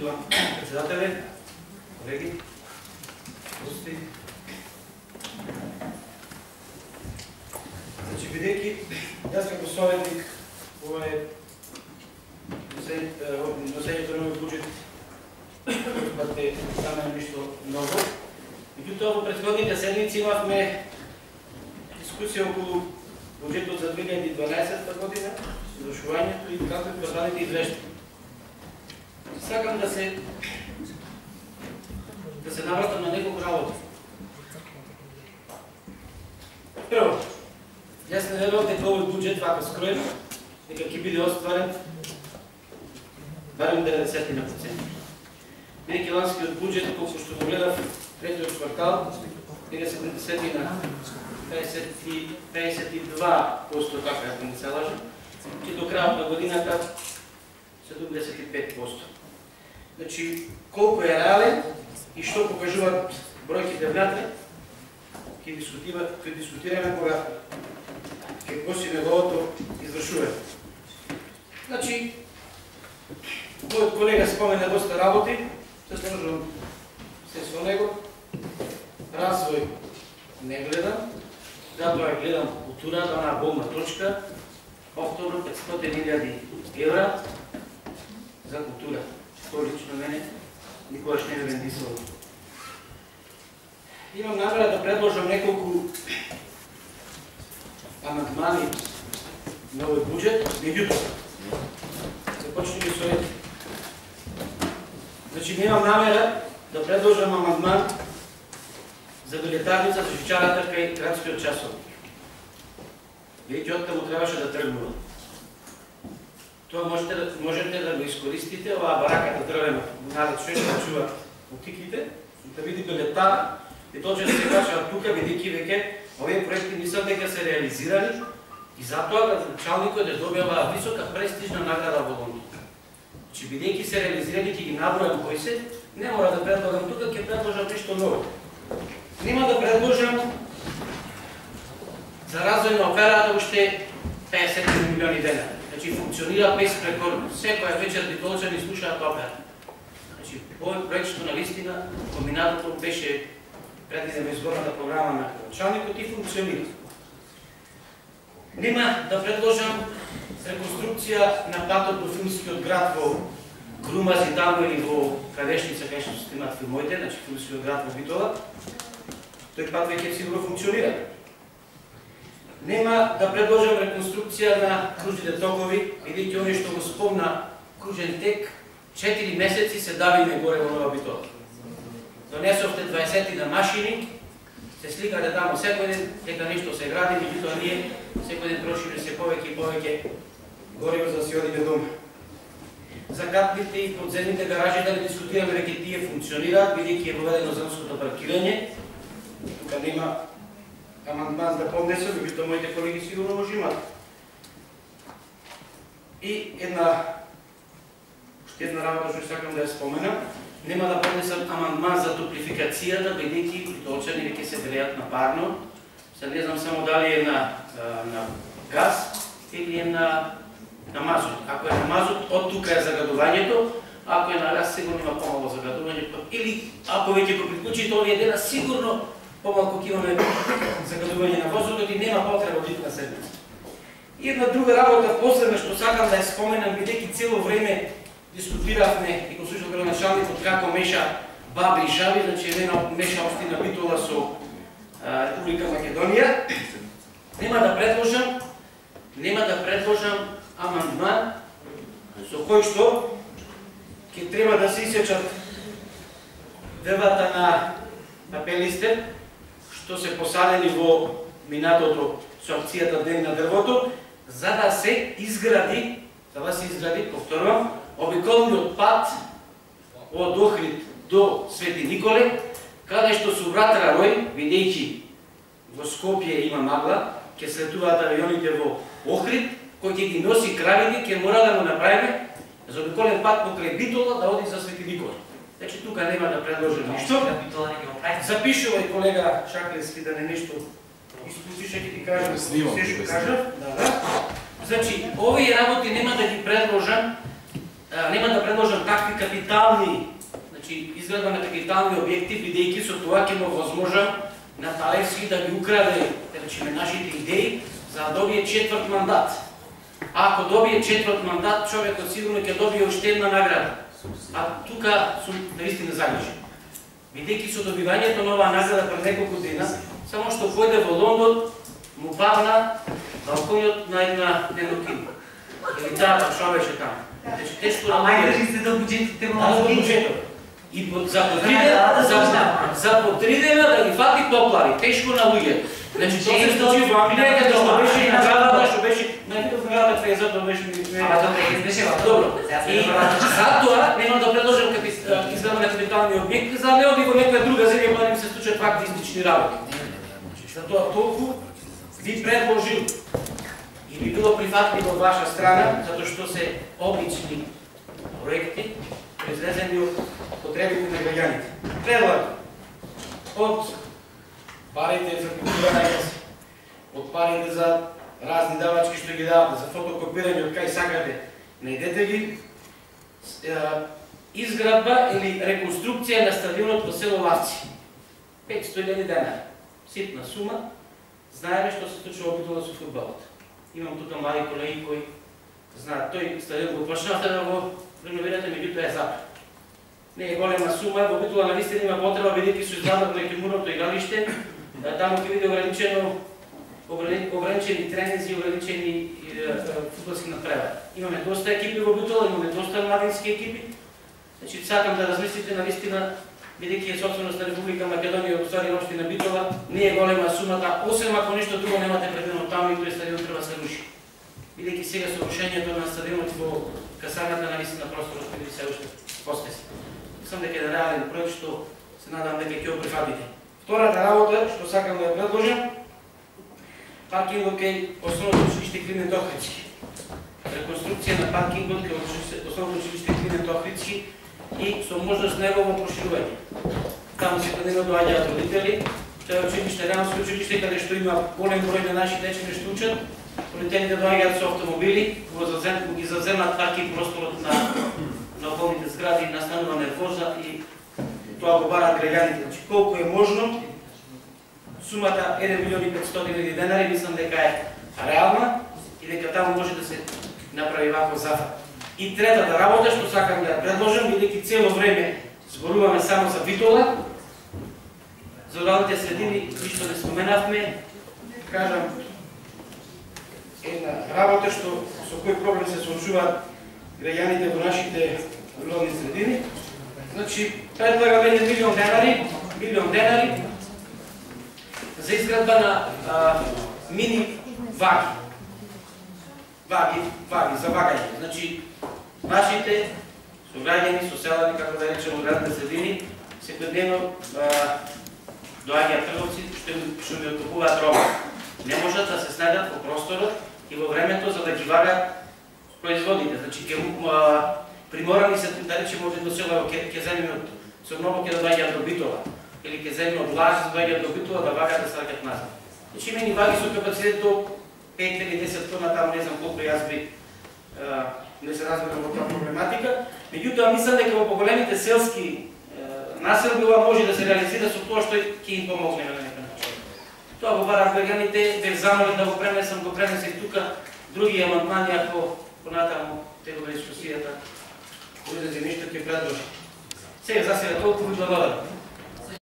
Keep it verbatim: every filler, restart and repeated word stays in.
Почитувам председателе, колеги, гости. Значи, бидејќи јас како советник овој носењето на овој буџет пат е стана нешто ново. Меѓутоа, во претходните седмици имавме дискусија околу буџетот за две илјади и дванаесетта година, извршувањето и како и последните извештаи. Сакам да се да се навратам на неколку работи. Прво, јас не верувам дека овој буџет вака скроен, дека ќе биде остварен барем деветдесет проценти. Бидејќи ланскиот буџет, колку што го гледав третиот квартал, дека седумдесет на пеесет и два проценти така ако не се лажам, че до крајот на годината седумдесет и пет проценти. Значи, колку е реален и што покажуваат бројките внатре, ќе дискутираме кога ќе коси неговото извршување. Значи, мојот колега спомена доста работи, се сложувам се со него. Развој не гледам, затоа гледам култура, да она болна точка, повторно петстотини илјади евра за култура. Тоа лично мене никогаш не ме вендисало. Имам намера да предложам неколку амандмани на овој буџет, меѓутоа започнеме со ете. Значи, немам намера да предложам амандман за билетарница за шичарата кај градскиот часовник. Бидејќи оттаму требаше да тргнува. Тоа можете да, можете да го искористите, оваа бараката дрвена, народ што ќе чува бутиките, да види билетар, и точно се кажа тука, бидејќи веќе овие проекти мислам дека се реализирани и затоа градоначалникот да добие оваа висока престижна награда во Лондон. Че бидејќи се реализирани, ќе ги набројам кои се, не мора да предлагам тука, ќе предложам нешто ново. Нема да предложам за развој на операта уште пеесет милиони дена. Значи, функционира безпрекорно. Секоја вечер битолчани слушаат опера. Значи, овој проект што навистина, комбинатот беше предвиден во изворната програма на началникот и функционира. Нема да предложам реконструкција на патот до филмскиот град во Грумази таму или во Крадешница, кај што се снимаат филмоите, значи филмскиот град во Битола. Тој пат веќе сигурно функционира. Нема да предложам реконструкција на кружните токови, бидејќи оној што го спомна кружен тек, четири месеци се давиме горе во Нова Битола. Донесовте дваесет на машини, се сликате таму секој ден, дека нешто се гради, меѓутоа ние секој ден трошиме се повеќе и повеќе гориво за да си одиме дома. За катните и подземните гаражи да не дискутираме, веќе тие функционираат, бидејќи е воведено земското паркирање. Тука нема амандман да поднесам, меѓутоа моите колеги сигурно може имат. И една, уште една работа што сакам да ја споменам, нема да поднесам амандман за топлификацијата, бидејќи битолчани веќе се греат на парно. Се не знам само дали е на, на газ или е на, на мазут. Ако е на мазут, од тука е загадувањето, ако е на газ, сигурно има помало загадување. Или ако веќе го приклучите овие дена, сигурно помалку ќе имаме загадување на воздухот и нема потреба од итна седмица. И една друга работа, последна што сакам да ја споменам, бидејќи цело време дискутиравме и го слушал градоначалникот како меша баби и шаби, значи една меша општина Битола со Република Македонија. Нема да предложам, нема да предложам амандман со кој што ќе треба да се исечат дрвата на на пелисте, што се посадени во минатото со акцијата Ден на дрвото, за да се изгради, за да се изгради, повторувам, обиколниот пат од Охрид до Свети Николе, каде што со брат Рарој, бидејќи во Скопје има магла, ќе слетуваат авионите во Охрид, кој ќе ги носи кравите, ќе мора да го направиме за обиколен пат покрај Битола да оди за Свети Николе. Значи тука нема да предложам ништо. Запишувај колега Шаклевски да не нешто исклучиш, ќе ти кажам се што кажав. Да, да. Значи, овие работи нема да ги предложам нема да предложам такви капитални, значи изградба на капитални објекти, бидејќи со тоа ќе му возможам на Талевски да ги украде, да речеме, нашите идеи, за да добие четврт мандат. А ако добие четврт мандат, човекот сигурно ќе добие уште една награда. А тука сум наистина загрижен. Бидејќи со добивањето на оваа награда пред неколку дена, само што појде во Лондон, му падна балконот на една недокина. Или цялата шо беше таму. Значи тешко Ама кажи се до буџетите во буџетот. И за по три дена, за, за по три дена да ги фати поплави, тешко на луѓето. Значи тоа се случи во Англија, каде што беше наградата, што беше најдобра награда Фреза, тоа беше Ама тоа не беше во добро. И затоа нема да предложам изградба на капитални објекти, за да не оди во некоја друга земја кога ми се случат фактистични работи. Затоа толку ви предложил и би било прифатливо од ваша страна, затоа што се обични проекти, произлезени од потребите на граѓаните. Предлаг од парите за култура најкаси, од парите за разни давачки што ги давате, за фотокопирање од кај сакате, најдете ги, изградба или реконструкција на стадионот во село Лавци. петстотини илјади денари. Ситна сума, знаеме што се случува во Битола со фудбалот. Имам тука млади колеги кои знаат, тој стадион го почнавте да го реновирате, меѓутоа е запрет. Не е голема сума, во Битола навистина има потреба, бидејќи со изградбата на Кимурното игралиште, таму ќе биде ограничено ограничени тренинзи, ограничени фудбалски надпревари. Имаме доста екипи во Битола, имаме доста младински екипи. Значи сакам да размислите навистина, бидејќи е собственост на Република Македонија, од ствари општина Битола, не е голема сумата, освен ако нешто друго немате предвидено таму и тој стадион треба да се руши. Бидејќи сега со рушењето на стадионот во касарната навистина просторот ќе биде се уште постеси. Сам дека е реален проект што се надам дека ќе го прифатите. Втората работа што сакам да ја предложам, паркингот кај основното училиште Климент Охридски. Реконструкција на паркингот кај основното училиште Климент Охридски и со можност негово проширување. Таму секојдневно доаѓаат родители, тоа е училиште, рамско училиште, каде што има голем број на наши дечки што учат, родителите доаѓаат со автомобили, го ги заземат паркинг просторот на на околните згради, настанува нервоза и тоа го бараат граѓаните. Значи, колку е можно, сумата еден милион и петстотини илјади денари, мислам дека е реална и дека таму може да се направи ваков зафат. И третата работа што сакам да ја предложам, бидејќи цело време зборуваме само за Битола, за руралните средини ништо не споменавме, кажам една работа што со кој проблем се соочуваат граѓаните во нашите рурални средини. Значи, предлагам еден милион денари, милион денари за изградба на а, мини ваги. Ваги, ваги, за вагање. Значи, нашите сограѓани, соселани, како да речем, од градните средини, секојдневно доаѓаат трговци што ми откупуваат роба. Не можат да се снајдат во просторот и во времето за да ги вагат производите. Значи, ке, а, приморани се, да речем, од едно село, ке земеме од Црново, ке да доаѓаат до Битола, или ке земеме од Лаж, да доаѓаат до Битола, да вагат да сракат назад. Значи, имени ваги со капацитет до пет или десет тона, таму не знам колку јас би а, не се разберам во тоа проблематика. Меѓутоа, мислам дека во поголемите селски населби ова може да се реализира со тоа што ќе им помогнеме на некој начин. Тоа го бараат граѓаните, бев замолен да го пренесам, го пренесех тука, други амандмани, ако понатаму тегува дискусијата, кој да нешто ќе предложи. Сега, за сега толку ви благодарам.